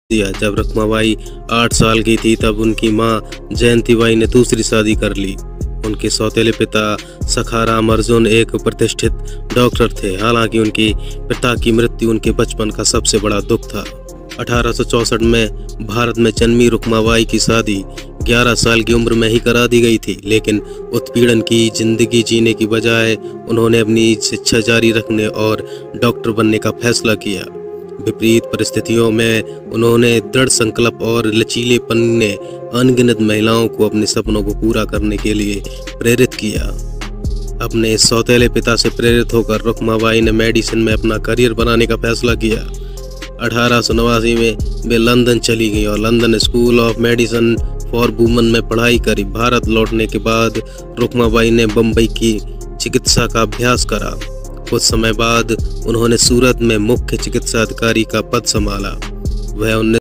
दिया। जब रुक्माबाई 8 साल की थी तब उनकी मां जयंतीबाई ने दूसरी शादी कर ली। उनके सौतेले पिता सखाराम अर्जुन एक प्रतिष्ठित डॉक्टर थे। हालांकि उनकी पिता की मृत्यु उनके बचपन का सबसे बड़ा दुख था। 1864 में भारत में जन्मी रुक्माबाई की शादी 11 साल की उम्र में ही करा दी गई थी, लेकिन उत्पीड़न की जिंदगी जीने की बजाय उन्होंने अपनी शिक्षा जारी रखने और डॉक्टर बनने का फैसला किया। विपरीत परिस्थितियों में उन्होंने दृढ़ संकल्प और लचीलेपन ने अनगिनत महिलाओं को अपने सपनों को पूरा करने के लिए प्रेरित किया। अपने सौतेले पिता से प्रेरित होकर रुक्माबाई ने मेडिसिन में अपना करियर बनाने का फैसला किया। 1889 में वे लंदन चली गईं और London School of Medicine for Women में पढ़ाई करी। भारत लौटने के बाद रुक्माबाई ने बम्बई की चिकित्सा का अभ्यास करा। कुछ समय बाद उन्होंने सूरत में मुख्य चिकित्सा अधिकारी का पद संभाला। वह